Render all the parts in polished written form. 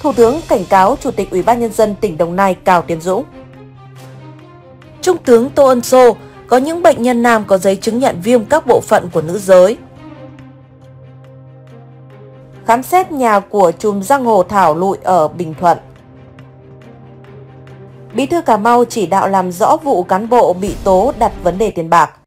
Thủ tướng cảnh cáo Chủ tịch Ủy ban Nhân dân tỉnh Đồng Nai Cao Tiến Dũng. Trung tướng Tô Ân Sô, có những bệnh nhân nam có giấy chứng nhận viêm các bộ phận của nữ giới. Khám xét nhà của trùm giang hồ Thảo Lụi ở Bình Thuận. Bí thư Cà Mau chỉ đạo làm rõ vụ cán bộ bị tố đặt vấn đề tiền bạc.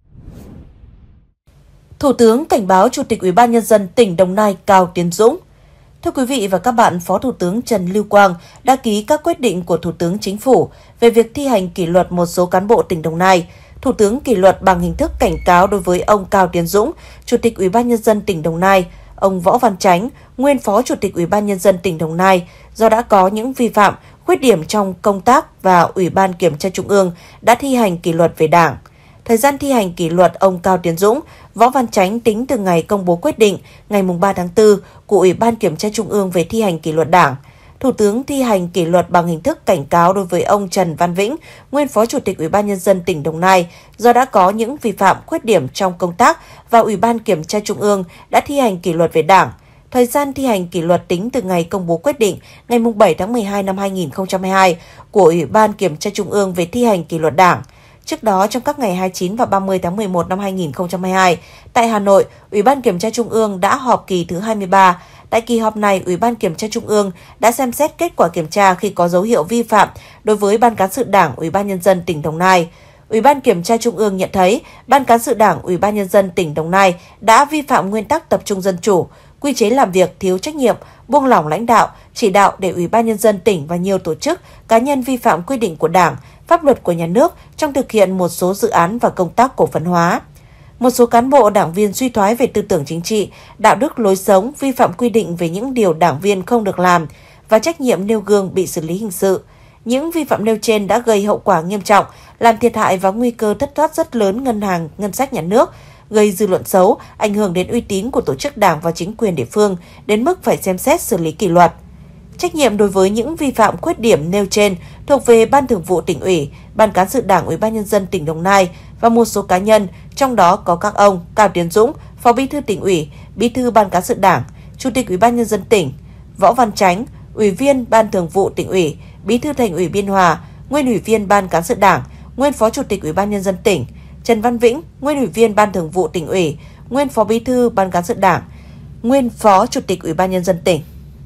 Thủ tướng cảnh báo Chủ tịch Ủy ban Nhân dân tỉnh Đồng Nai Cao Tiến Dũng. Thưa quý vị và các bạn, Phó Thủ tướng Trần Lưu Quang đã ký các quyết định của Thủ tướng Chính phủ về việc thi hành kỷ luật một số cán bộ tỉnh Đồng Nai. Thủ tướng kỷ luật bằng hình thức cảnh cáo đối với ông Cao Tiến Dũng, Chủ tịch Ủy ban Nhân dân tỉnh Đồng Nai, ông Võ Văn Chánh, nguyên Phó Chủ tịch Ủy ban Nhân dân tỉnh Đồng Nai, do đã có những vi phạm, khuyết điểm trong công tác và Ủy ban Kiểm tra Trung ương đã thi hành kỷ luật về Đảng. Thời gian thi hành kỷ luật ông Cao Tiến Dũng, Võ Văn Chánh tính từ ngày công bố quyết định ngày 3 tháng 4 của Ủy ban Kiểm tra Trung ương về thi hành kỷ luật Đảng. Thủ tướng thi hành kỷ luật bằng hình thức cảnh cáo đối với ông Trần Văn Vĩnh, nguyên Phó Chủ tịch Ủy ban Nhân dân tỉnh Đồng Nai, do đã có những vi phạm, khuyết điểm trong công tác và Ủy ban Kiểm tra Trung ương đã thi hành kỷ luật về Đảng. Thời gian thi hành kỷ luật tính từ ngày công bố quyết định ngày 7 tháng 12 năm 2022 của Ủy ban Kiểm tra Trung ương về thi hành kỷ luật Đảng. Trước đó, trong các ngày 29 và 30 tháng 11 năm 2022, tại Hà Nội, Ủy ban Kiểm tra Trung ương đã họp kỳ thứ 23. Tại kỳ họp này, Ủy ban Kiểm tra Trung ương đã xem xét kết quả kiểm tra khi có dấu hiệu vi phạm đối với Ban Cán sự Đảng Ủy ban Nhân dân tỉnh Đồng Nai. Ủy ban Kiểm tra Trung ương nhận thấy Ban Cán sự Đảng Ủy ban Nhân dân tỉnh Đồng Nai đã vi phạm nguyên tắc tập trung dân chủ, quy chế làm việc thiếu trách nhiệm, buông lỏng lãnh đạo, chỉ đạo để Ủy ban Nhân dân tỉnh và nhiều tổ chức, cá nhân vi phạm quy định của Đảng, pháp luật của nhà nước trong thực hiện một số dự án và công tác cổ phần hóa. Một số cán bộ đảng viên suy thoái về tư tưởng chính trị, đạo đức lối sống, vi phạm quy định về những điều đảng viên không được làm và trách nhiệm nêu gương bị xử lý hình sự. Những vi phạm nêu trên đã gây hậu quả nghiêm trọng, làm thiệt hại và nguy cơ thất thoát rất lớn ngân sách nhà nước, gây dư luận xấu, ảnh hưởng đến uy tín của tổ chức đảng và chính quyền địa phương, đến mức phải xem xét xử lý kỷ luật. Trách nhiệm đối với những vi phạm khuyết điểm nêu trên thuộc về Ban Thường vụ Tỉnh ủy, Ban Cán sự Đảng Ủy ban Nhân dân tỉnh Đồng Nai và một số cá nhân, trong đó có các ông Cao Tiến Dũng, Phó Bí thư Tỉnh ủy, Bí thư Ban Cán sự Đảng, Chủ tịch Ủy ban Nhân dân tỉnh, Võ Văn Chánh, Ủy viên Ban Thường vụ Tỉnh ủy, Bí thư Thành ủy Biên Hòa, nguyên Ủy viên Ban Cán sự Đảng, nguyên Phó Chủ tịch Ủy ban Nhân dân tỉnh, Trần Văn Vĩnh, nguyên Ủy viên Ban Thường vụ Tỉnh ủy, nguyên Phó Bí thư Ban Cán sự Đảng, nguyên Phó Chủ tịch Ủy ban Nhân dân tỉnh.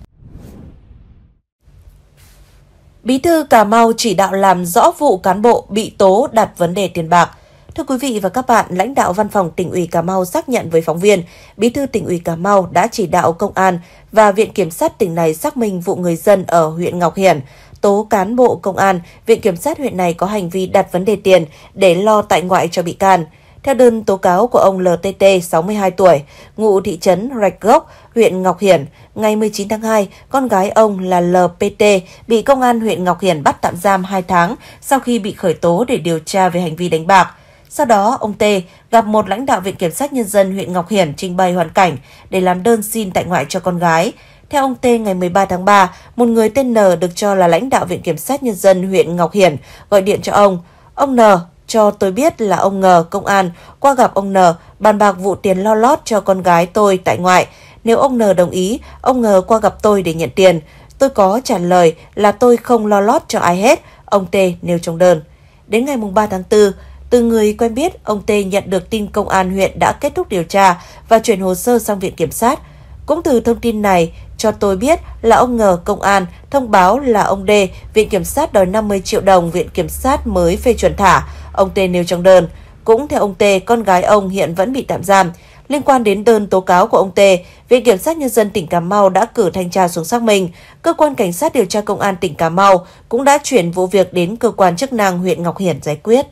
Bí thư Cà Mau chỉ đạo làm rõ vụ cán bộ bị tố đặt vấn đề tiền bạc. Thưa quý vị và các bạn, lãnh đạo Văn phòng Tỉnh ủy Cà Mau xác nhận với phóng viên, Bí thư Tỉnh ủy Cà Mau đã chỉ đạo Công an và Viện Kiểm sát tỉnh này xác minh vụ người dân ở huyện Ngọc Hiển tố cán bộ Công an, Viện Kiểm sát huyện này có hành vi đặt vấn đề tiền để lo tại ngoại cho bị can. Theo đơn tố cáo của ông LTT, 62 tuổi, ngụ thị trấn Rạch Gốc, huyện Ngọc Hiển, ngày 19 tháng 2, con gái ông là LPT bị Công an huyện Ngọc Hiển bắt tạm giam 2 tháng sau khi bị khởi tố để điều tra về hành vi đánh bạc. Sau đó, ông T gặp một lãnh đạo Viện Kiểm sát Nhân dân huyện Ngọc Hiển trình bày hoàn cảnh để làm đơn xin tại ngoại cho con gái. Theo ông T, ngày 13 tháng 3, một người tên N được cho là lãnh đạo Viện Kiểm sát Nhân dân huyện Ngọc Hiển gọi điện cho ông. Ông N cho tôi biết là ông Ng, công an, qua gặp ông N, bàn bạc vụ tiền lo lót cho con gái tôi tại ngoại. Nếu ông N đồng ý, ông Ng qua gặp tôi để nhận tiền. Tôi có trả lời là tôi không lo lót cho ai hết, ông T nêu trong đơn. Đến ngày 3 tháng 4, từ người quen biết, ông T nhận được tin Công an huyện đã kết thúc điều tra và chuyển hồ sơ sang Viện Kiểm sát. Cũng từ thông tin này, cho tôi biết là ông Ng, công an, thông báo là ông D, Viện Kiểm sát đòi 50 triệu đồng, Viện Kiểm sát mới phê chuẩn thả. Ông T nêu trong đơn. Cũng theo ông T, con gái ông hiện vẫn bị tạm giam. Liên quan đến đơn tố cáo của ông T, Viện Kiểm sát Nhân dân tỉnh Cà Mau đã cử thanh tra xuống xác minh. Cơ quan Cảnh sát điều tra Công an tỉnh Cà Mau cũng đã chuyển vụ việc đến cơ quan chức năng huyện Ngọc Hiển giải quyết.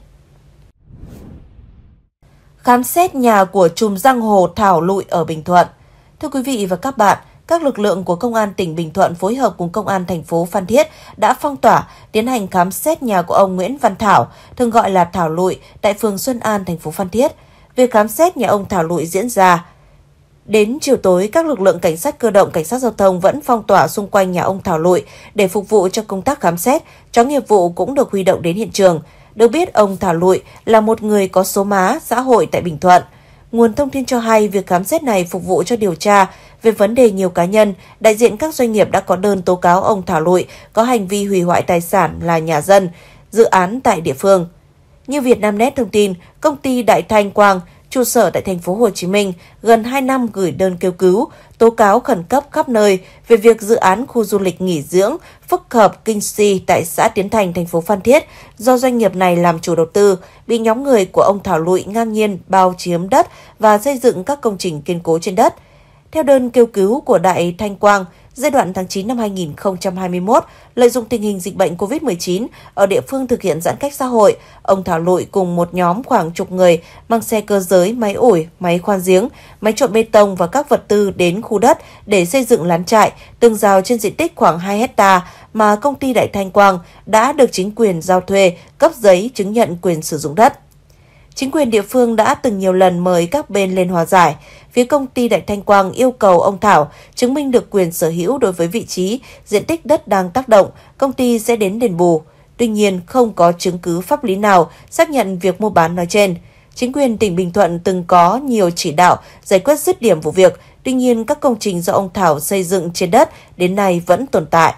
Khám xét nhà của trùm giang hồ Thảo Lụi ở Bình Thuận. Thưa quý vị và các bạn, các lực lượng của Công an tỉnh Bình Thuận phối hợp cùng Công an thành phố Phan Thiết đã phong tỏa, tiến hành khám xét nhà của ông Nguyễn Văn Thảo, thường gọi là Thảo Lụi, tại phường Xuân An, thành phố Phan Thiết. Việc khám xét nhà ông Thảo Lụi diễn ra đến chiều tối, các lực lượng cảnh sát cơ động, cảnh sát giao thông vẫn phong tỏa xung quanh nhà ông Thảo Lụi để phục vụ cho công tác khám xét. Chó nghiệp vụ cũng được huy động đến hiện trường. Được biết, ông Thảo Lụi là một người có số má xã hội tại Bình Thuận. Nguồn thông tin cho hay việc khám xét này phục vụ cho điều tra về vấn đề nhiều cá nhân, đại diện các doanh nghiệp đã có đơn tố cáo ông Thảo Lụy có hành vi hủy hoại tài sản là nhà dân, dự án tại địa phương. Như Vietnamnet thông tin, công ty Đại Thanh Quang, trụ sở tại thành phố Hồ Chí Minh, gần 2 năm gửi đơn kêu cứu, tố cáo khẩn cấp khắp nơi về việc dự án khu du lịch nghỉ dưỡng phức hợp Kinh Si tại xã Tiến Thành, thành phố Phan Thiết do doanh nghiệp này làm chủ đầu tư, bị nhóm người của ông Thảo Lụy ngang nhiên bao chiếm đất và xây dựng các công trình kiên cố trên đất. Theo đơn kêu cứu của Đại Thanh Quang, giai đoạn tháng 9 năm 2021, lợi dụng tình hình dịch bệnh COVID-19 ở địa phương thực hiện giãn cách xã hội, ông Thảo Lụy cùng một nhóm khoảng chục người mang xe cơ giới, máy ủi, máy khoan giếng, máy trộn bê tông và các vật tư đến khu đất để xây dựng lán trại, tường rào trên diện tích khoảng 2 hectare mà công ty Đại Thanh Quang đã được chính quyền giao thuê cấp giấy chứng nhận quyền sử dụng đất. Chính quyền địa phương đã từng nhiều lần mời các bên lên hòa giải. Phía công ty Đại Thanh Quang yêu cầu ông Thảo chứng minh được quyền sở hữu đối với vị trí, diện tích đất đang tác động, công ty sẽ đến đền bù. Tuy nhiên, không có chứng cứ pháp lý nào xác nhận việc mua bán nói trên. Chính quyền tỉnh Bình Thuận từng có nhiều chỉ đạo giải quyết dứt điểm vụ việc, tuy nhiên các công trình do ông Thảo xây dựng trên đất đến nay vẫn tồn tại.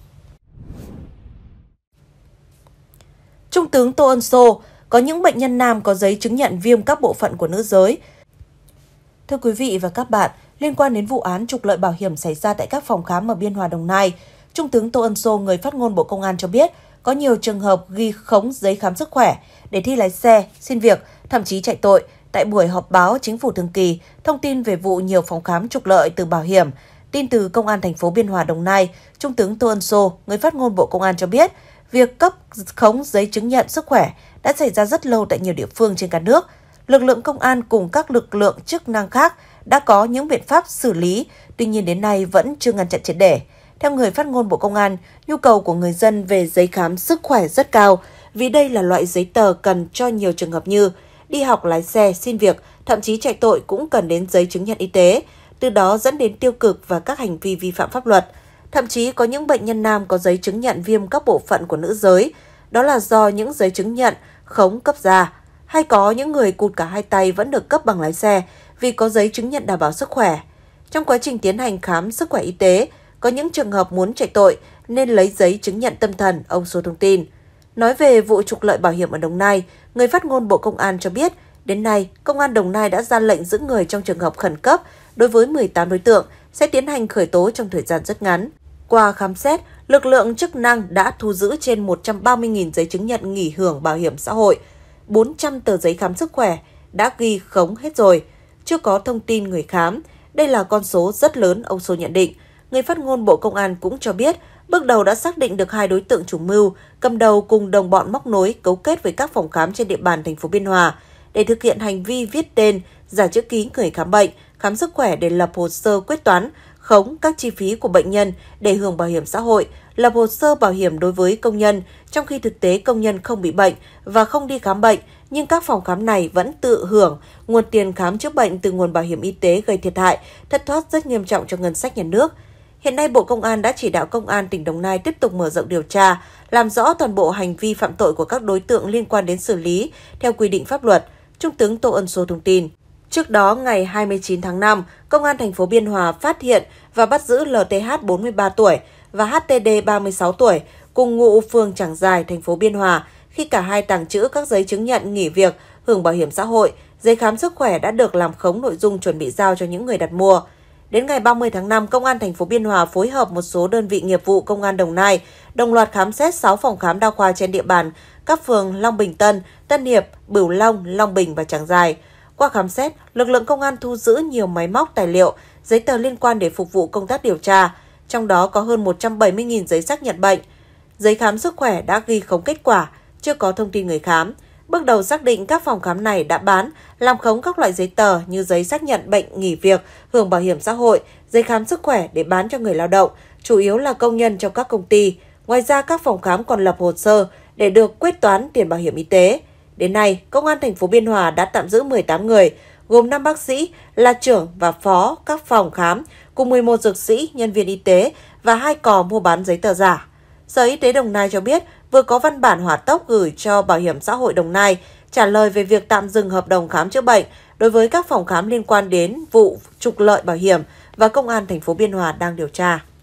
Trung tướng Tô Ân Sô, có những bệnh nhân nam có giấy chứng nhận viêm các bộ phận của nữ giới. Thưa quý vị và các bạn, liên quan đến vụ án trục lợi bảo hiểm xảy ra tại các phòng khám ở Biên Hòa, Đồng Nai, Trung tướng Tô Ân Sô, người phát ngôn Bộ Công an cho biết có nhiều trường hợp ghi khống giấy khám sức khỏe để thi lái xe, xin việc, thậm chí chạy tội. Tại buổi họp báo Chính phủ thường kỳ, thông tin về vụ nhiều phòng khám trục lợi từ bảo hiểm, tin từ Công an thành phố Biên Hòa, Đồng Nai, Trung tướng Tô Ân Sô, người phát ngôn Bộ Công an cho biết, việc cấp khống giấy chứng nhận sức khỏe đã xảy ra rất lâu tại nhiều địa phương trên cả nước. Lực lượng công an cùng các lực lượng chức năng khác đã có những biện pháp xử lý, tuy nhiên đến nay vẫn chưa ngăn chặn triệt để. Theo người phát ngôn Bộ Công an, nhu cầu của người dân về giấy khám sức khỏe rất cao, vì đây là loại giấy tờ cần cho nhiều trường hợp như đi học, lái xe, xin việc, thậm chí chạy tội cũng cần đến giấy chứng nhận y tế, từ đó dẫn đến tiêu cực và các hành vi vi phạm pháp luật. Thậm chí có những bệnh nhân nam có giấy chứng nhận viêm các bộ phận của nữ giới, đó là do những giấy chứng nhận khống cấp ra, hay có những người cụt cả hai tay vẫn được cấp bằng lái xe vì có giấy chứng nhận đảm bảo sức khỏe. Trong quá trình tiến hành khám sức khỏe y tế, có những trường hợp muốn chạy tội nên lấy giấy chứng nhận tâm thần, ông Sô thông tin. Nói về vụ trục lợi bảo hiểm ở Đồng Nai, người phát ngôn Bộ Công an cho biết, đến nay, Công an Đồng Nai đã ra lệnh giữ người trong trường hợp khẩn cấp đối với 18 đối tượng, sẽ tiến hành khởi tố trong thời gian rất ngắn. Qua khám xét, lực lượng chức năng đã thu giữ trên 130.000 giấy chứng nhận nghỉ hưởng bảo hiểm xã hội, 400 tờ giấy khám sức khỏe đã ghi khống hết rồi, chưa có thông tin người khám. Đây là con số rất lớn, ông Sô nhận định. Người phát ngôn Bộ Công an cũng cho biết, bước đầu đã xác định được 2 đối tượng chủ mưu, cầm đầu cùng đồng bọn móc nối cấu kết với các phòng khám trên địa bàn thành phố Biên Hòa để thực hiện hành vi viết tên, giả chữ ký người khám bệnh, khám sức khỏe để lập hồ sơ quyết toán, khống các chi phí của bệnh nhân để hưởng bảo hiểm xã hội, lập hồ sơ bảo hiểm đối với công nhân, trong khi thực tế công nhân không bị bệnh và không đi khám bệnh, nhưng các phòng khám này vẫn tự hưởng nguồn tiền khám chữa bệnh từ nguồn bảo hiểm y tế, gây thiệt hại, thất thoát rất nghiêm trọng cho ngân sách nhà nước. Hiện nay, Bộ Công an đã chỉ đạo Công an tỉnh Đồng Nai tiếp tục mở rộng điều tra, làm rõ toàn bộ hành vi phạm tội của các đối tượng liên quan đến xử lý theo quy định pháp luật, Trung tướng Tô Ân Sô thông tin. Trước đó, ngày 29 tháng 5, Công an thành phố Biên Hòa phát hiện và bắt giữ LTH 43 tuổi và HTD 36 tuổi, cùng ngụ phường Trảng Giài, thành phố Biên Hòa, khi cả hai tàng trữ các giấy chứng nhận nghỉ việc, hưởng bảo hiểm xã hội, giấy khám sức khỏe đã được làm khống nội dung chuẩn bị giao cho những người đặt mua. Đến ngày 30 tháng 5, Công an thành phố Biên Hòa phối hợp một số đơn vị nghiệp vụ Công an Đồng Nai đồng loạt khám xét 6 phòng khám đa khoa trên địa bàn các phường Long Bình Tân, Tân Hiệp, Bửu Long, Long Bình và Trảng Giài. Qua khám xét, lực lượng công an thu giữ nhiều máy móc, tài liệu, giấy tờ liên quan để phục vụ công tác điều tra, trong đó có hơn 170.000 giấy xác nhận bệnh. Giấy khám sức khỏe đã ghi khống kết quả, chưa có thông tin người khám. Bước đầu xác định các phòng khám này đã bán, làm khống các loại giấy tờ như giấy xác nhận bệnh nghỉ việc, hưởng bảo hiểm xã hội, giấy khám sức khỏe để bán cho người lao động, chủ yếu là công nhân trong các công ty. Ngoài ra, các phòng khám còn lập hồ sơ để được quyết toán tiền bảo hiểm y tế. Đến nay, Công an thành phố Biên Hòa đã tạm giữ 18 người, gồm 5 bác sĩ là trưởng và phó các phòng khám, cùng 11 dược sĩ, nhân viên y tế và 2 cò mua bán giấy tờ giả. Sở Y tế Đồng Nai cho biết vừa có văn bản hỏa tốc gửi cho Bảo hiểm xã hội Đồng Nai trả lời về việc tạm dừng hợp đồng khám chữa bệnh đối với các phòng khám liên quan đến vụ trục lợi bảo hiểm và Công an thành phố Biên Hòa đang điều tra.